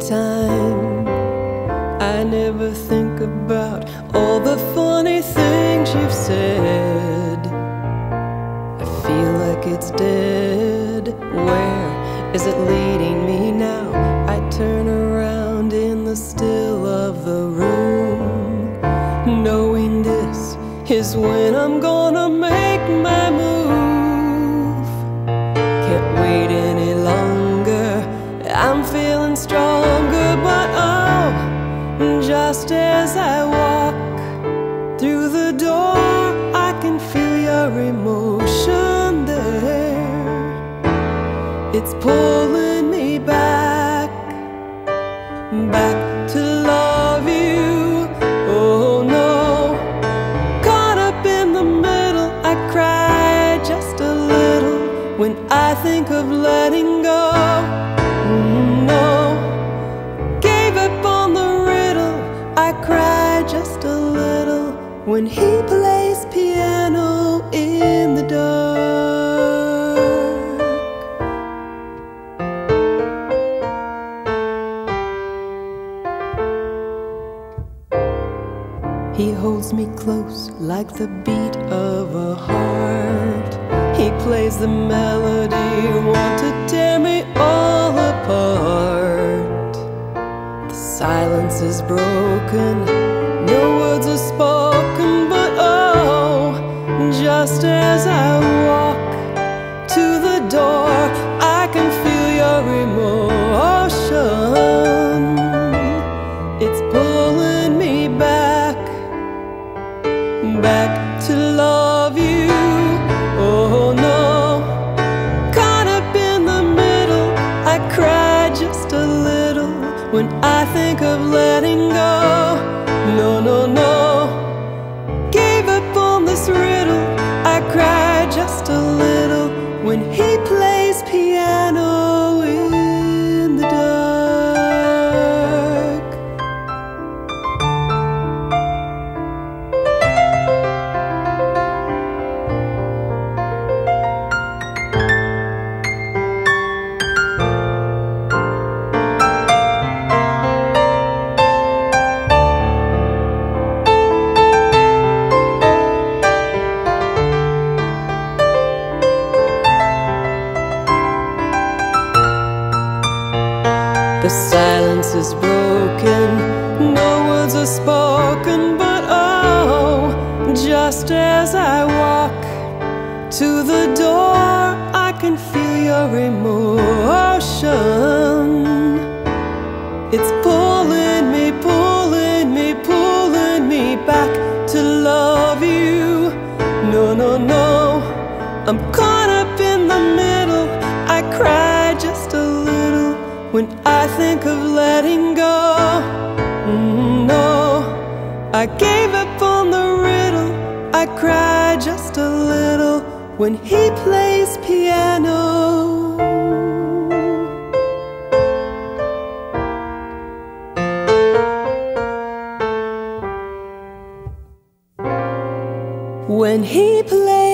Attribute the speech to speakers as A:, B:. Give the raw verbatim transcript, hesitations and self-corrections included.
A: time. I never think about all the funny things you've said. I feel like it's dead. Where is it leading me now? I turn around in the still of the room, knowing this is when I'm gonna make my move. Can't wait any longer, I'm feeling stronger. But oh, just as I walk through the door, I can feel your emotion there. It's pulling me back, back to love you. Oh no, caught up in the middle, I cry just a little when I think of letting go. No, gave up on the riddle, I cry just a little when he plays piano in the dark. He holds me close like the beat of a heart. He plays the melody, want to tear me all apart. The silence is broken, no words are spoken. But oh, just as I walk to the door, I can feel your emotion. It's pulling me back, back to love you. Oh no, caught up in the middle, I cry just a little when I think of letting go. No, no, no, gave up on this riddle, I cry just a little when he plays piano in the dark. The silence is broken, no words are spoken. But oh, just as I walk to the door, I can feel your emotion. It's pulling me, pulling me, pulling me back to love you. No, no, no, I'm caught up in the middle, I cry just a little when I think of letting go. No, I gave up on the riddle, I cry just a little when he plays piano. When he plays